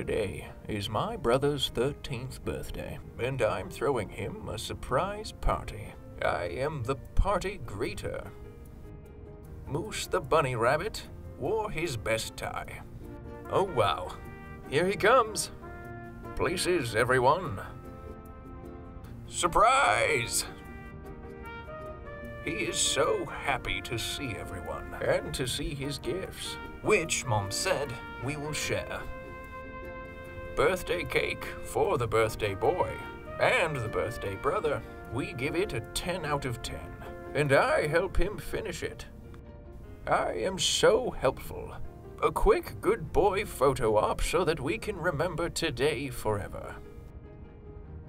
Today is my brother's 13th birthday, and I'm throwing him a surprise party. I am the party greeter. Moose the bunny rabbit wore his best tie. Oh wow, here he comes. Places, everyone. Surprise! He is so happy to see everyone and to see his gifts, which Mom said we will share. Birthday cake for the birthday boy and the birthday brother. We give it a 10 out of 10, and I help him finish it. I am so helpful. A quick good boy photo op so that we can remember today forever.